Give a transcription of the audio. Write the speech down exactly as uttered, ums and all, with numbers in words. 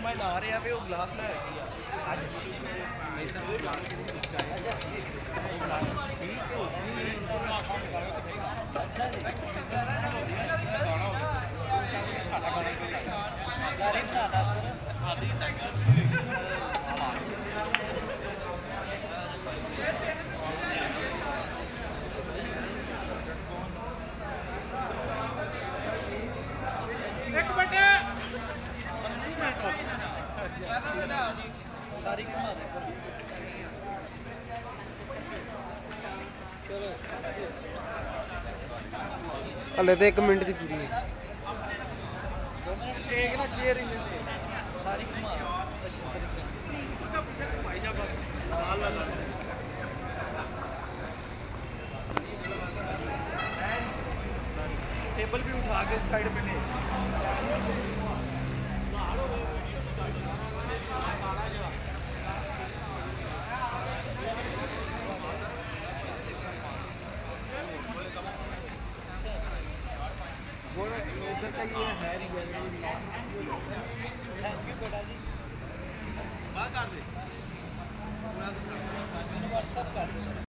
मैं ला रहे हैं वो ग्लास ला रही है ऐसा वो ग्लास के लिए चाहिए ठीक है अच्छा जी सारे बनाना शादी एक बटे सारी घुमा दे चलो हले तो एक मिनट की पूरी है एक ना चेयर ही लेते सारी घुमा टेबल भी उठा के साइड पे ले वो इधर का ये है